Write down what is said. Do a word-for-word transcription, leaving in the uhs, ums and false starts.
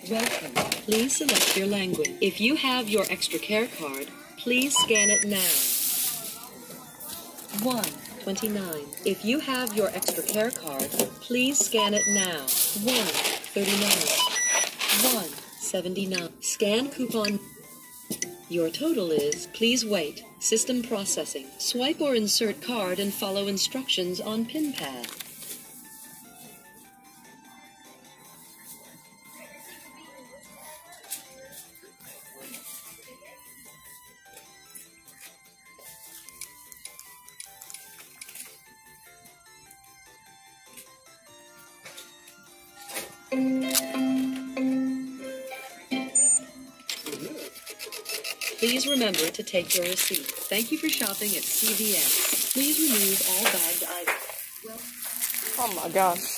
Welcome. Please select your language. If you have your extra care card, please scan it now. one twenty-nine. If you have your extra care card, please scan it now. one thirty-nine. one seventy-nine. Scan coupon. Your total is, please wait. System processing. Swipe or insert card and follow instructions on pin pad. Please remember to take your receipt. Thank you for shopping at C V S. Please remove all bagged items. Well oh my gosh.